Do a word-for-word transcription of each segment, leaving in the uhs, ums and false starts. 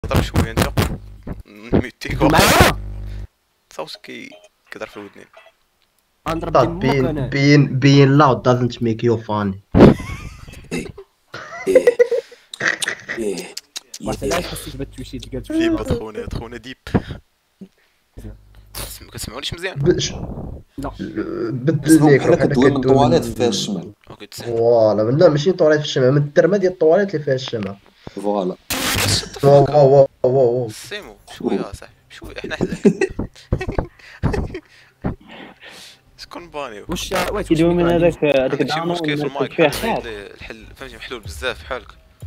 ضرب شويه انت ميتيكو معايا صوت كي كيضرب في الودنين. غنضرب Stop ديما being انا being being loud doesn't make you funny. بس علاش حسيت بتوشي قالت ديب خونا خونا ديب. ما كتسمعونيش مزيان؟ بش لا بدل الميكرو بحال كدوي من الطواليت فيها الشمال. اوكي تسمع. فوالا لا ماشي طواليت في الشمع، من الترمه ديال الطواليت اللي فيها الشمع. فوالا واو واو واو واو سيمو شويه صاحبي شويه حنا حداك. شكون بانيو؟ واش واش كيدوي من هذاك هذاك شي الدعم مشكل في المايك فيه بحال حاد. الحل فهمتي محلول بزاف بحالك.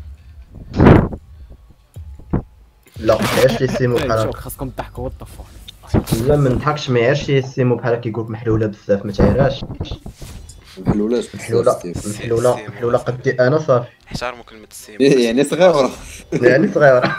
لا علاش لي سيمو بحال شوف هكا؟ خاصكم تضحكوا وطفوا لا ما نضحكش، ما يعرفش لي سيمو بحال هكا كيقولك محلوله بزاف، ما تعيرهاش. محلولات محلوله محلوله محلوله قدي انا صافي. احترموا كلمه السيمو. يعني صغيره يعني صغيره.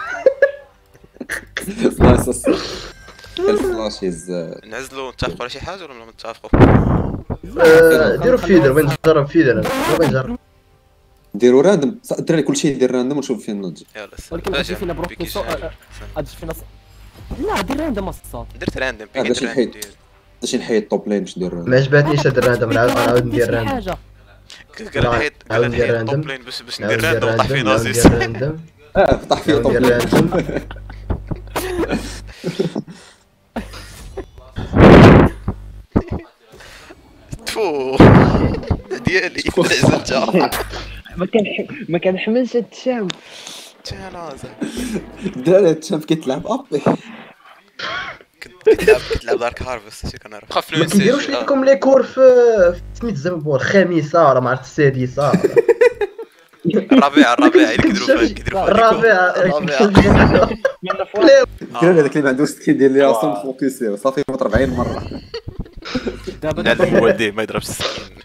فلاش الفلاشيز. نعزلوا نتفقوا على شي حاجه ولا ما نتفقوا؟ آه، ديروا فيدر وين نجرب فيدر وين نجرب. نديرو راندوم الدراري كلشي يدير راندوم ونشوف فين نضج. يلا ولكن غتجي فينا بروكين صوت غتجي فينا لا دير راندوم الصوت. درت راندوم هذا بيك شي راندوم نحيد ديال باش نحيد التوب لين باش ندير راندوم. ما عجباتنيش هاد الراندوم، نعاود نعاود ندير راندوم. حاجه قال نحيد قال نعاود ندير نحيد راندوم. توب لين باش باش نعاود ندير ندير راندوم طاح فيه راندوم نعاود نازيس. ندير راندوم اه طاح فيه نعاود توب ندير لين. راندوم. تفو ديالي عزلتها. ما كان ما كنحملش هاد الشام. جنازه الدراري الشاب كيتلعب ابي. كتلعب كتلعب دارك هارفست شي كنعرف خاف ما كنديروش لكم لي كور في في سميت الزنبور الخامسه ولا ما عرفت السادسه. الرابعه الرابعه اللي كيديروا فيها كيديروا فيها الرابعه الرابعه. الدراري هذاك اللي ما عندوش كيدير لي راسو فوكسي صافي مط أربعين مره. دابا نعلم والديه ما يضربش السكين.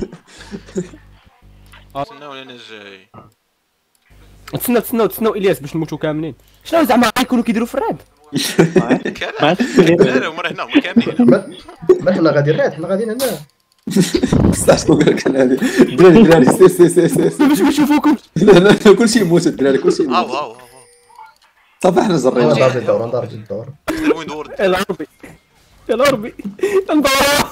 تسناو انا جاي. تسناو تسناو تسناو الياس باش نموتوا كاملين. شنو زعما غيكونوا كيديروا في الراد؟ لا لا هما هنا هما كاملين. ما حنا غادي الراد حنا غاديين هنا. بصح شنو قال لك الدراري الدراري الدراري سير سير سير سير باش نشوفوكم. لا لا كلشي يموت الدراري كلشي هاو يموت هاو هاو صافي حنا انا زرينا. ضارب الدور انا ضارب الدور. دير وين دور. يا ربي يا ربي ندور.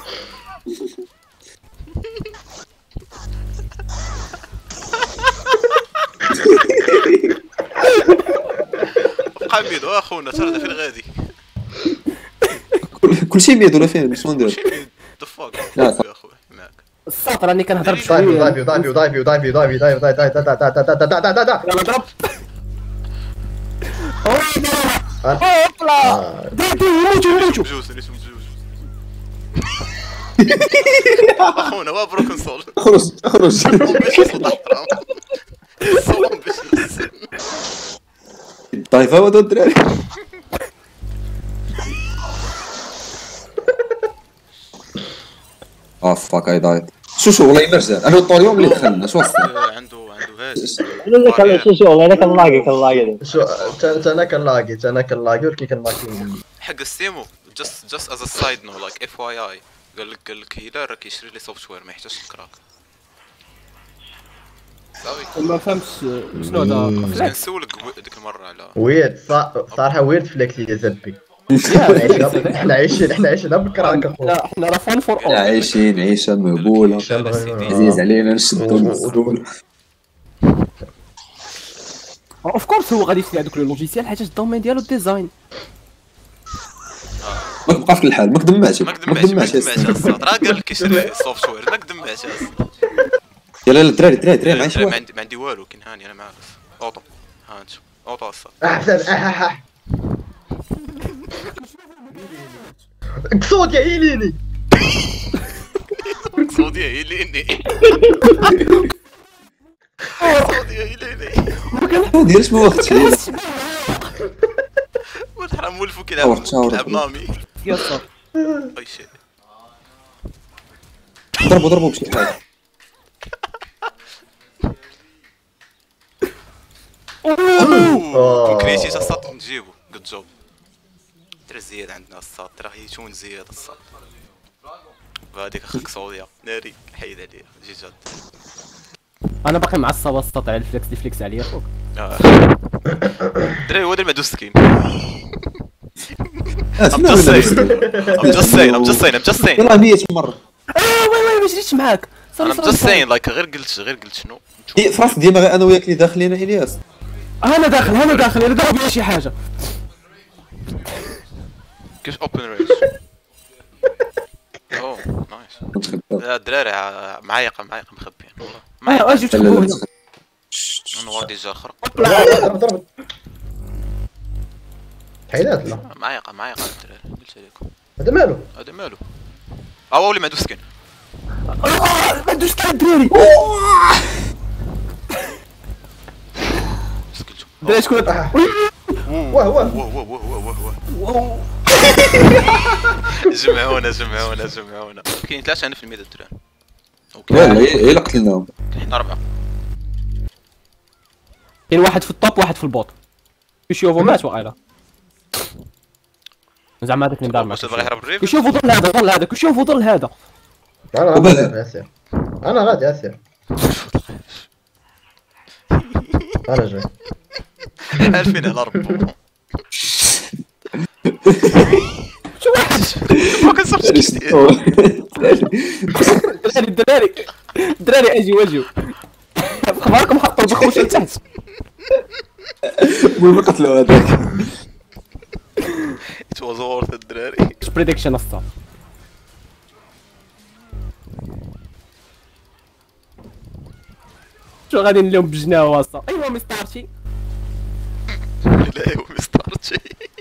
بقى ميدو اخونا ترى فين غادي. كلشي ميد ولا فين شنو ندير؟ ذا فاك لا، يا اخويا معاك. الساط راني كنهضر دايفيو بشويه. دايفيو دايفيو دايفيو دايفيو دايفيو دايفيو دايفيو دايفيو يلا ضرب. هوبلا ديتي يموتوا يموتوا. بجوز اللي اسمه بجوز. اخونا وا بروكن سول. اخرج اخرج. صوم باش يصوت احترام. صوم باش يصوت. طايفه هذا الدراري. اه فاك اي دايت. شو شو والله مرجان انا الطوريوم اللي دخلنا شو وصل. عنده عنده هاش. انا كان شو شو انا كنلاقي كنلاقي شو تا انا كنلاقي تا انا كنلاقي ولكن كنلاقي حق السيمو just just as a side note like اف واي اي قال لك قال لك هيلا راه كيشري لي سوفت وير ما يحتاجش الكراك. صافي ما فهمتش شنو هذا باش كنسولك ديك المره على ويرد صراحه ويرد فليكس يا زبي. احنا عايشين احنا عايشين بالكراك اخويا. لا احنا راه فان فور حنا اول. عايشين عيشه مهبوله عزيز علينا نشدو المسدول. اوف كورس هو غادي يشري هذوك لي لوجيسيال حيت الدومين ديالو ديزاين. ما تبقى في الحال ما كدمعش ما كدمعش ما كدمعش الصاد راه قال لك كيشري سوفت وير ما كدمعش. يلا لا الدراري الدراري الدراري معايا شي ما واحد. عندي ما عندي والو كاين هاني انا معاك اوطو ها انت اوطو الصاد. احسن احح صوت يا ايليني. صوتي هي ليني صوتي هي ليني ما ديرش ما وقتش. ولد حرام ولفو كيلعب كيلعب نامي يا صاط اي شيء. ضربوا ضربوا بشي حاجه. اوه كريتي الصاد نجيبو جود جوب. ترى زياد عندنا الصاد ترى هي تون زياد الصاد. وهذيك اخك سعوديه ناري حيد عليها جي جد. انا باقي معصب وسط على الفليكس دي فليكس عليا خوك. آه. دراري هو هذا المدوس سكين. اه I'm شنو just هذا؟ saying I'm just saying I'm just saying I'm just saying يلاه مية مرة. اه وي وي ما جريتش معاك. I'm just saying like غير قلت غير قلت شنو. إيه، في راس ديما غير انا وياك اللي داخلين الياس. انا داخل انا داخل انا ضرب ولا شي حاجه. كيفاش اوبن ريس. اوه نايس. كنت خدام. لا الدراري ع- معايقه معايقه مخبيين والله. اه معايقه اجي لا لا تخبو لا هنا. انا واردي جا اخر. ضرب ضرب حيدات لا معايقه معايقه الدراري قلت لكم. هذا مالو هذا مالو. اه اللي ما عنده سكين. آه، ما ندوش كاع الدراري. سكتوا. الدراري شكون واه واه واه واه واه واه واه. جمعونا جمعونا جمعونا. كاين ثلاثة هنا في الميدان الدراري. اوكي. لا لا هي اللي قتلناهم. حنا أربعة. كاين واحد في الطوب واحد في البوط. كيشوفو مات وقيلا. زعما هذاك اللي مدار واش معك. باغي يهرب الريف؟ كيشوفو ظل هذا ظل هذا كيشوفو ظل هذا. انا وبعد؟ غادي اسير انا غادي اسير انا جاي عارفين على ربهم. شو واحد ما كنصرتش كثير. الدراري الدراري الدراري اجي واجيو. اخباركم حطوا البخوش لتحت. المهم قتلوا هذاك. It was worth it الدراري. بريدكشن الصاد. شو غادي نلوم بجناه واسطة. ايوا مستارشي. لا هو مستارتشي.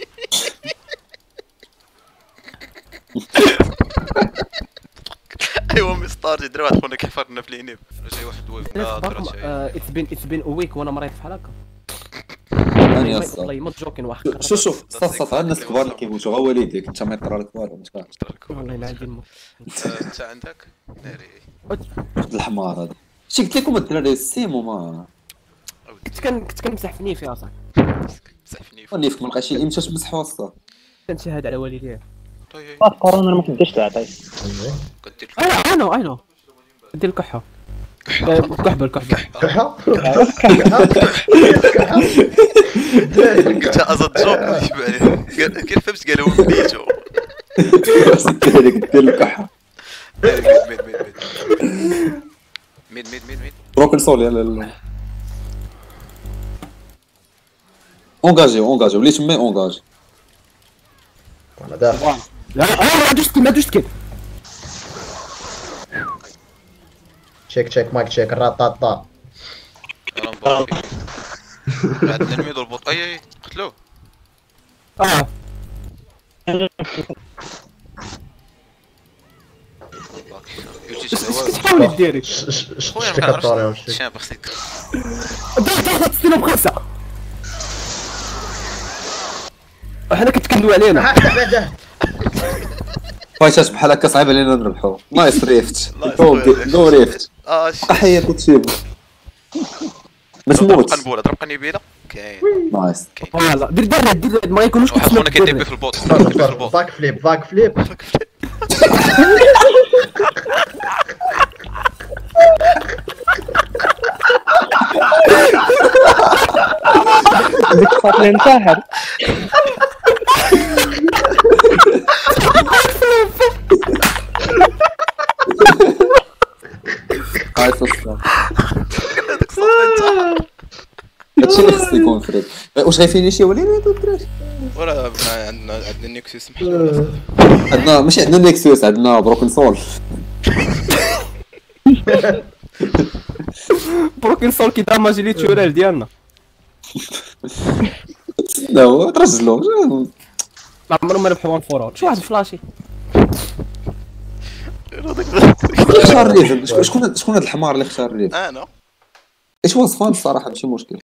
ايوا مستارتشي درا واحد خونا كيحفرنا في العنب. جاي واحد ويف. لا درا شي. اتس بين اتس بين ويك وانا مريض بحال هكا. ثاني الصاد. والله ما جوكين واحد. شوف شوف صف صف الناس الكبار اللي كيموتوا غا والديك انت ما يطرى لك والو انت فاهم. والله ما عندي المخ. انت عندك ناري. واحد الحمار هذا. شي قلت لكم الدراري السيمو ما كنت كان كنت كنمسح في نيفي اصاحبي. مسحفني. وليفك ما لقيتش امتى تمسحوا الصاد. كنشهد على والديه. طيب بعد كورونا ما تقدرش تعطي. كدير انا انا انا ندير الكحه. الكحبه الكحبه. كحة انت ازد جوب يعني كيف فهمت قالوا ميتو. هذيك دير الكحه. ميد ميد ميد ميد ميد ميد ميد. بروكن سول يلا. اونجاجي اونجاجي وليت مي اونجاجي. انا داخل لا انا ما دوشت ما دوشت كده. تشيك تشيك مايك تشيك الرطاطا انا مبارك. عندنا الميد والبوط. اي اي قتلوه. اه اش تحاولي ديري؟ خويا ما شتك الطاري كنعرفش وشتك شنو بغيتك. ضغط ضغط ستينا بخمسه. حنا كتكندوا علينا. بعده فايتات بحال هكا صعيب علينا نربحو. نايس ريفت. نايس نو خويا. نو ريفت. اه شي. حياتي تسيبو. ما ضرب تموتش. قنبوله ضرب قنبيله. كاين نايس. كاين. فوالا دير دير دير ما يكونوش واحد خونا كيدبي في البوط. كيدبي في البوط. باك فليب باك فليب ديك فاطمه انتحر. نايس الصاد. هذاك صوت انت. هادشي اللي خصني يكون فريد. واش غيفيني شي ولينا هادو الدراري؟ ولا ما عندنا عندنا النيكسيوس. عندنا ماشي عندنا نيكسيوس عندنا بروكن سول. بروكن سول كيداماجي لي تشورال ديالنا. لا هو ترجلو. ما عمرهم ما ربحوا وان فور اول. شو واحد فلاشي. اختار ريفن. شكون شكون هاد الحمار اللي اختار ريفن؟ انا ايش وصفان الصراحه ماشي مشكل.